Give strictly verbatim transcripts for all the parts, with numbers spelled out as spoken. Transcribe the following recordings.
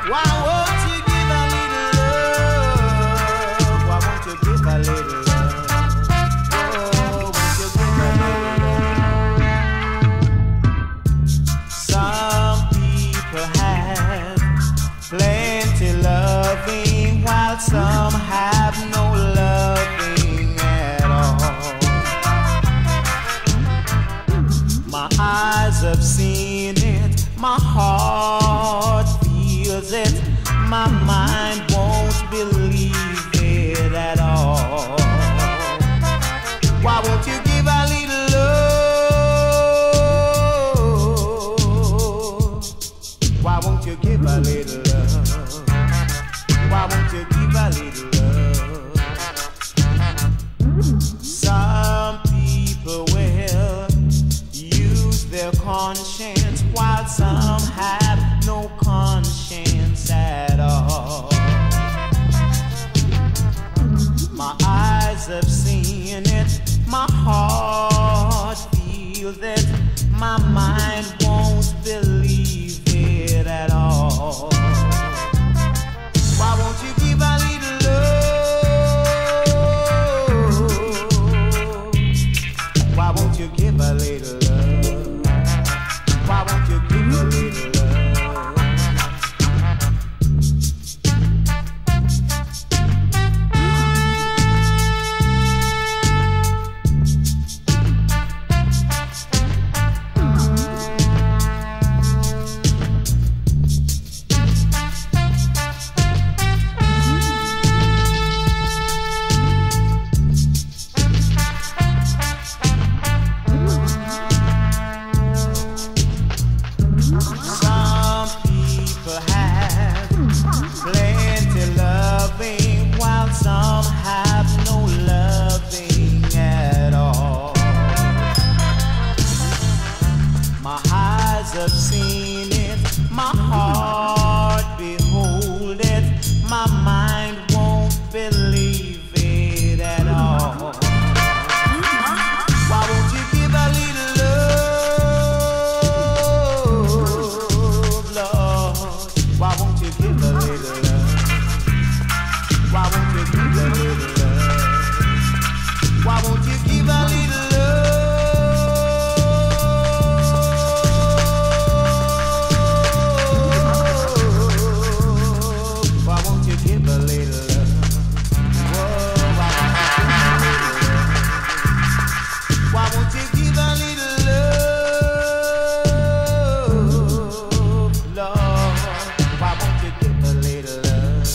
Why won't you give a little love? Why won't you give a little love? Oh, won't you give a little love? Some people have plenty loving, while some have no loving at all. My eyes have seen it, my heart feels it, my mind won't believe it at all. Why won't you give a little love? Why won't you give a little love? Why won't you give a little love? Some people will use their conscience, while some have no conscience at all. My eyes have seen it, my heart feels it, my mind won't believe it at all. Why won't you give a little love? Why won't you give a little love? Why won't you give a little love? Some people have plenty loving, while some have no loving at all. My eyes have seen it, my heart behold it, my mind won't believe it at all. Why won't you give a little love, Lord? Why won't you give a little love? Why won't you give a little love? Why won't you give a little love? Why won't you give a little love? Whoa, why won't you give a little love? Why won't you give a little love, Lord? Why won't you give a little love?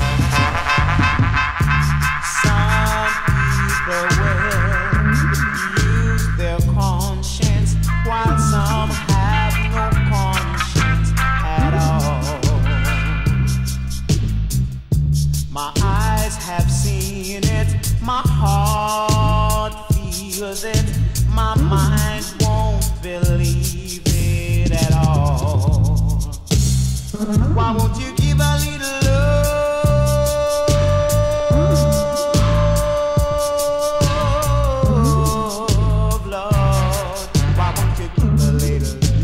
Some people will use their conscience, while some have no conscience at all. My eyes have seen it, my heart feels it, my mind won't believe it at all. Why won't you give a little love, Lord? Why won't you give a little love?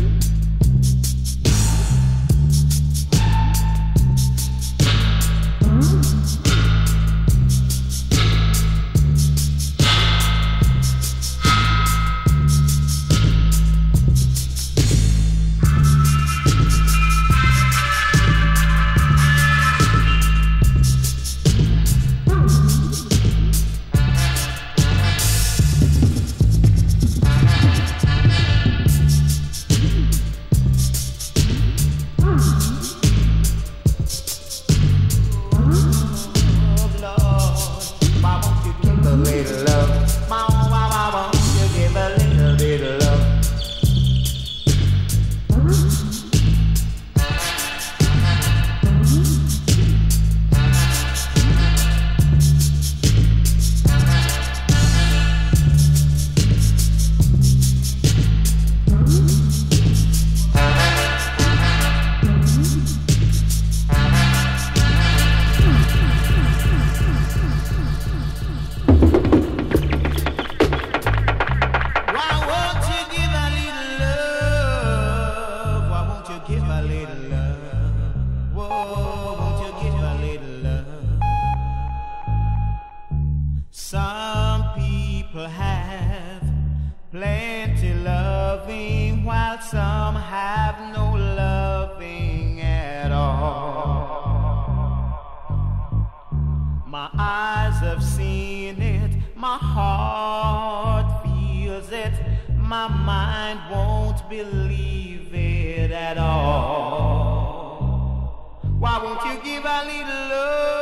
some have no loving at all. My eyes have seen it, my heart feels it, my mind won't believe it at all. Why won't you give a little love?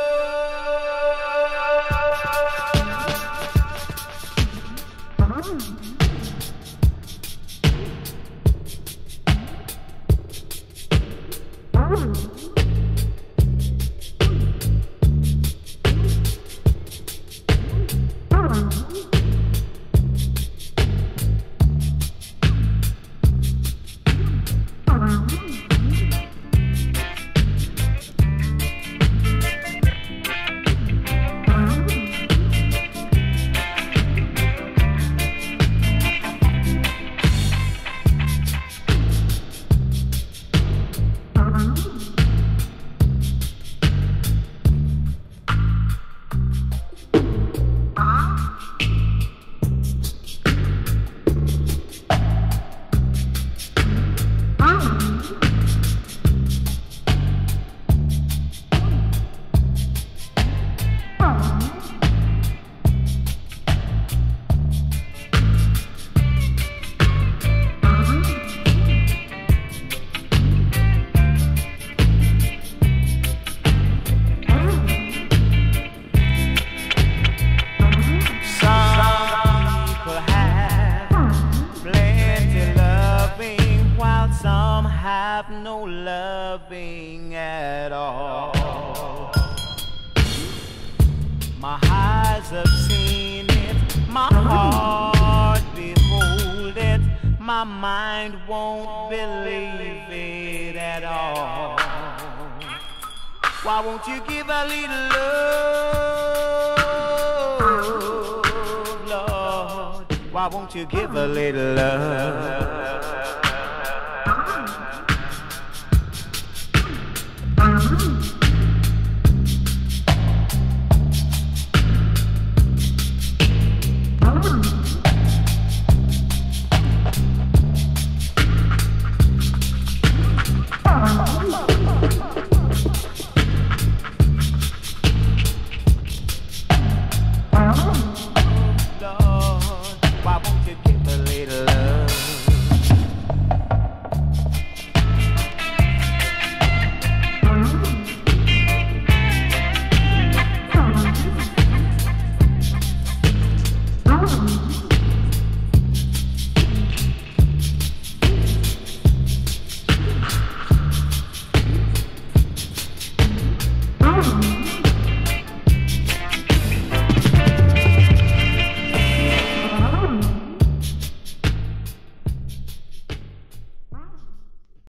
No loving at all. My eyes have seen it, my heart behold it, my mind won't believe it at all. Why won't you give a little love, Lord? Why won't you give a little love?